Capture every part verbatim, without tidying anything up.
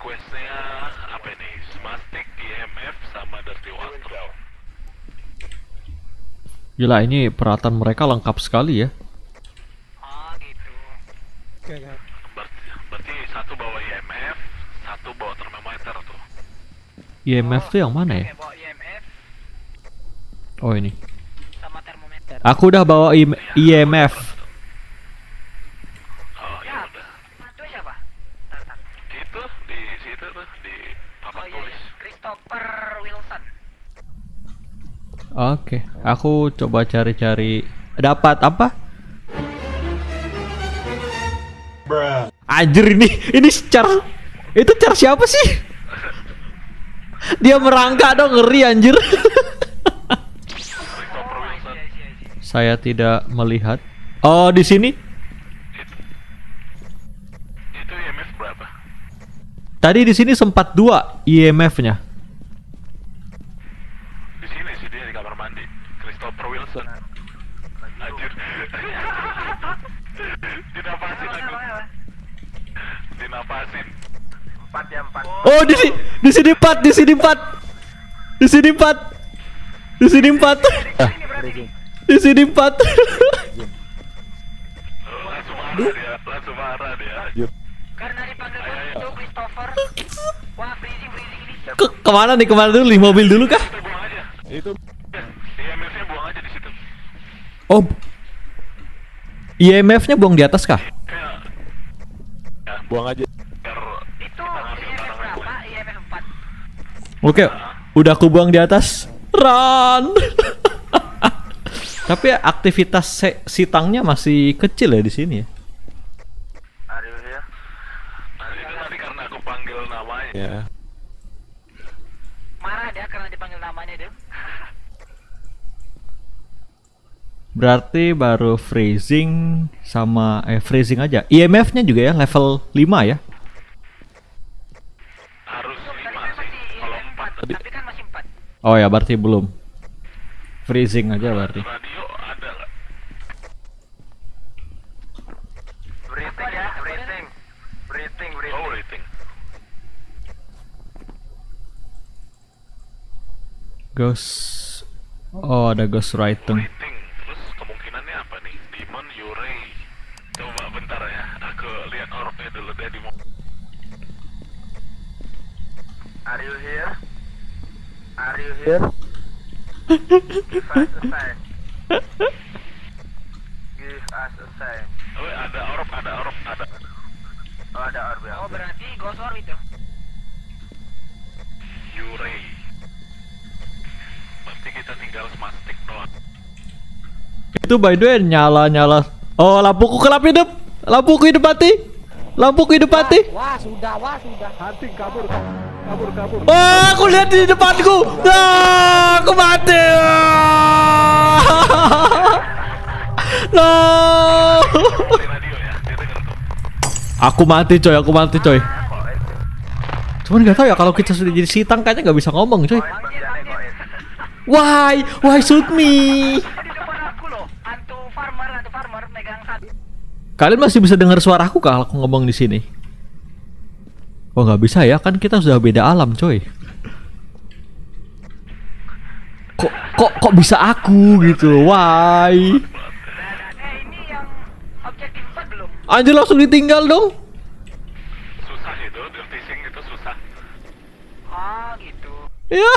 questnya apa ini? Smastic, E M F, sama Dirty Water. Gila, ini peralatan mereka lengkap sekali ya. Oh gitu. Oke, oke. Berarti, berarti satu bawa E M F, satu bawa termometer tuh. E M F tuh yang mana ya? Kayak bawa E M F Oh ini. sama termometer. Aku udah bawa E M F. Oh ya Ya, udah. itu siapa? Tar, tar. Itu di situ tuh di Oh papan iya, tulis. iya. Christopher Wilson. Oke, aku coba cari-cari. Dapat apa? Anjir, ini ini car. Itu car siapa sih? Dia merangkak dong, ngeri anjir. Christopher Oh, Wilson. iya, iya, iya. Saya tidak melihat. Oh, di sini. Itu E M F berapa? Tadi di sini sempat dua E M F-nya. Di sini sih dia di kamar mandi. Christopher Wilson. Anjir. Dinapasin aku. Dinapasin. Empat ya empat. Oh, di sini, di sini empat, di sini empat, di sini empat, di sini empat, Ini berarti nih. di sini empat. Langsung marah dia, langsung marah dia. Karena dipanggil itu Christopher. Wah, freezing freezing ini. Ke kemana nih, kemana dulu? Di mobil dulu kah? Itu buang aja. Itu E M F-nya buang aja di situ. Oh, E M F-nya buang di atas kah? Kayak ya, buang aja. biar Itu E M F berapa? E M F empat. Oke, udah aku buang di atas. Run. Tapi aktivitas se- si tangnya masih kecil ya di sini ya. Nah, itu tadi karena aku panggil namanya. Ya. Marah dia karena dipanggil namanya dia. Berarti baru freezing sama eh freezing aja. E M F-nya juga ya level lima ya. Harus Tadi lima kan sih. masih E Kalau M F empat empat, tapi kan masih empat. Oh ya, berarti belum. Freezing aja berarti. radio ada nggak? Breathing ya, breathing. Breathing, Oh rating. Ghost. Oh, ada ghost writing. Rating. Terus kemungkinannya apa nih? Demon, Yurei. Coba bentar ya. Aku lihat orbnya dulu deh di mobil. Are you here? Are you here? Give us a sign. Give us a sign. Oh ada orb, ada orb, ada. Oh ada orb ya. Oh berarti ghost orb itu. Yurei. Berarti kita tinggal smastik doang. Itu by the way nyala-nyala. Oh, lampuku kelap hidup. Lampuku hidup mati. Lampuku hidup mati. Wah, sudah, wah, sudah. Hunting kabur, kabur, kabur. Oh, aku lihat di depanku. Ah, aku mati. Ah. No. Di radio ya, dia denger tuh. Aku mati coy, aku mati coy. Cuman nggak tahu ya kalau kita sudah jadi sitang kayaknya nggak bisa ngomong coy. Anjir, anjir. Why, why shoot me? Di depan aku loh, hantu farmer, hantu farmer megang satu. Kalian masih bisa dengar suaraku kalau aku ngomong di sini? Oh nggak bisa ya, kan kita sudah beda alam coy. Kok kok kok bisa aku gitu? Why? Eh ini yang objektif empat belum? Anjir langsung ditinggal dong. Susah itu, dirty sing itu susah. Oh gitu. Ya.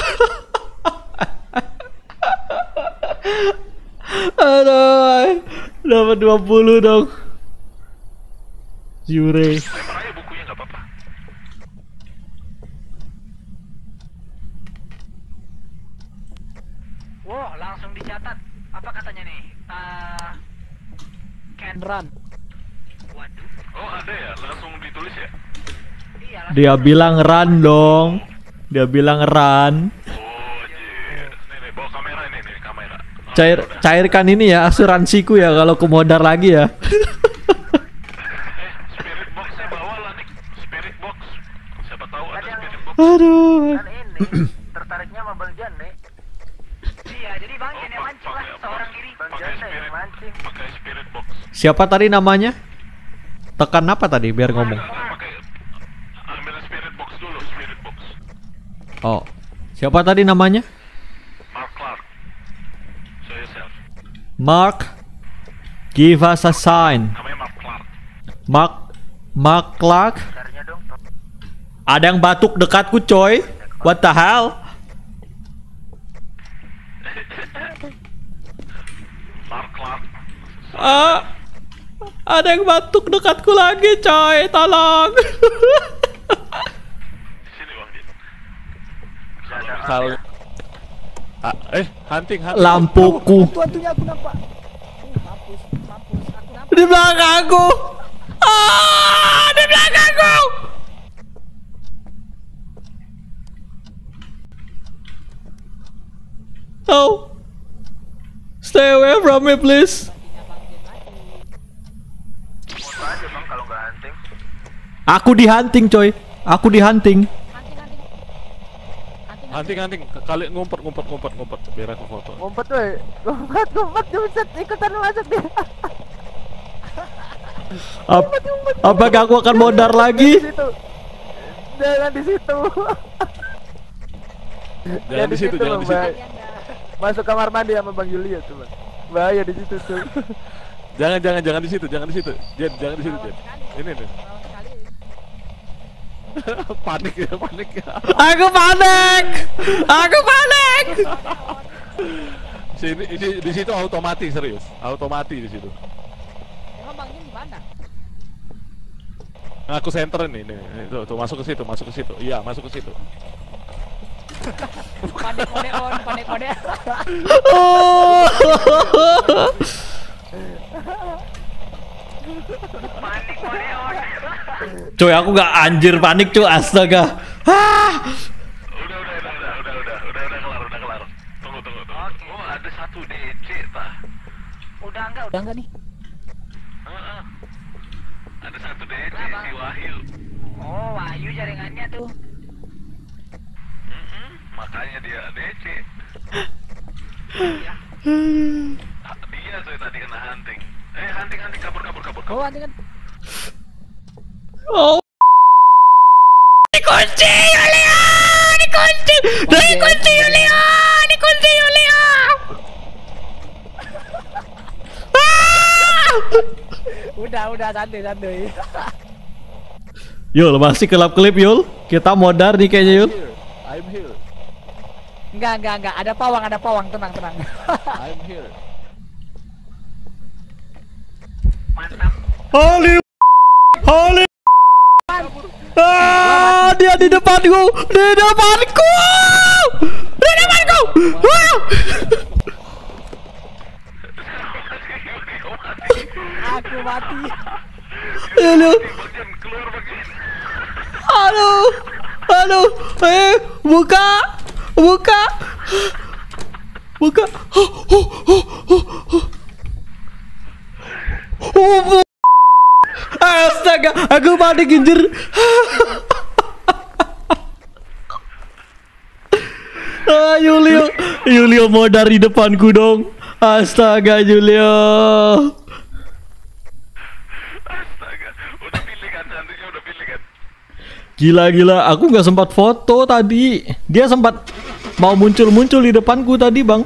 Aduh, dapat dua puluh dong. Jure. Lempar aja bukunya nggak apa-apa. Wow, langsung dicatat. Apa katanya nih? Eh can Run. Waduh. Oh ada ya, langsung ditulis ya. Iya langsung. Dia bilang run dong. Dia bilang run. Oh jir. Nih nih, bawa kamera ini nih, kamera. Oh, Cair udah. cairkan ini ya asuransiku ya kalau aku modar lagi ya. Eh, spirit boxnya bawa lah nih. Spirit box. Siapa tahu ada Ada yang- spirit box. Aduh. Kan ini tertariknya sama Bang Jan nih. Iya, jadi Bang Jan yang mancing lah, seorang diri. Bang Pakai Jan yang spirit, mancing. pakai spirit box. Siapa tadi namanya? Tekan apa tadi biar ngomong? Pakai ambil spirit box dulu. Oh, siapa tadi namanya? Mark Clark. Show yourself. Mark, give us a sign. Namanya Mark Clark. Mark, Mark Clark. Caranya dong. Ada yang batuk dekatku, coy. What the hell? Mark Clark. Ah, ada yang batuk dekatku lagi, coy. Tolong. Sini Bang Jin. Kalau Kalau ah, eh hunting hunting. Lampuku Hantunya aku nampak. Uh, mampus, mampus. Aku nampak. di belakangku. Ah, di belakangku. Oh, stay away from me, please. Apa aja bang kalau nggak hunting? Aku di hunting, coy. Aku di hunting. Hunting, hunting. Hunting, Hunting hunting. Kali ngumpet ngumpet ngumpet ngumpet biar aku foto. Ngumpet woi. Ngumpet, ngumpet, ngumpet. Ikutan masuk dia. Ap apakah aku akan modar lagi? Di situ. Jangan di situ. Jangan di situ, jangan di situ. Bang. Masuk kamar mandi sama Bang Yulia tuh, Bang. Bahaya di situ tuh. Jangan jangan jangan di situ, jangan di situ. Jen, jangan di situ, Jen. Ini nih. Panik ya, panik ya. Aku panik. Aku panik. Sini ini di situ otomatis serius. Otomatis di situ. Emang Bang Jin di mana? Nah, aku center nih, nih, nih. Tuh, tuh masuk ke situ, masuk ke situ. Iya, masuk ke situ. Panik mode on, panik mode. Oh. Panik modeon. Coy, aku gak anjir panik, cuy. Astaga. Ah. Udah, udah, udah, udah, udah, udah, udah, udah kelar, udah kelar. Tunggu, tunggu, tunggu. Oke. Oh, ada satu D C, tah. Udah enggak? Udah enggak nih? Heeh. Ada satu D C Kenapa? si Wahyu. Oh, Wahyu jaringannya tuh. Mm-mm, makanya dia D C. Ya. Ah, dia tuh tadi kena hunting. Eh, hunting, hunting, kabur, kabur, kabur, Oh, kabur. hunting kan. Oh. Dikunci, Yulia. Dikunci. Dikunci, Yulia. Dikunci, Yulia. Ah. Udah, udah santai, santai. Yul, masih kelap kelip, Yul. Kita modar nih kayaknya, Yul. Here. I'm here. Enggak, enggak, enggak. Ada pawang, ada pawang. Tenang, tenang. I'm here. Mantap. Holy. Holy. Ah, dia di depanku. Di depanku. Di depanku. Ah. Aku mati. Halo. Bagian keluar bagian. Halo. Halo. Eh, buka. Buka. Buka. Oh, oh, oh, oh, oh. Oh, bu- astaga, aku panik anjir. Ah, Yulio, Yulio mau dari depanku dong. Astaga, Yulio. Astaga, udah pilih kan, cantiknya udah pilih kan. Gila gila, aku nggak sempat foto tadi. Dia sempat mau muncul-muncul di depanku tadi, Bang.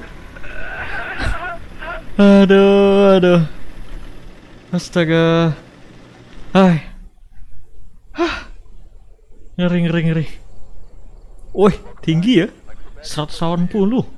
Aduh, aduh. Astaga. Hai. Hah. Ngeri ngeri ngeri. Wih, tinggi ya. seratus delapan puluh.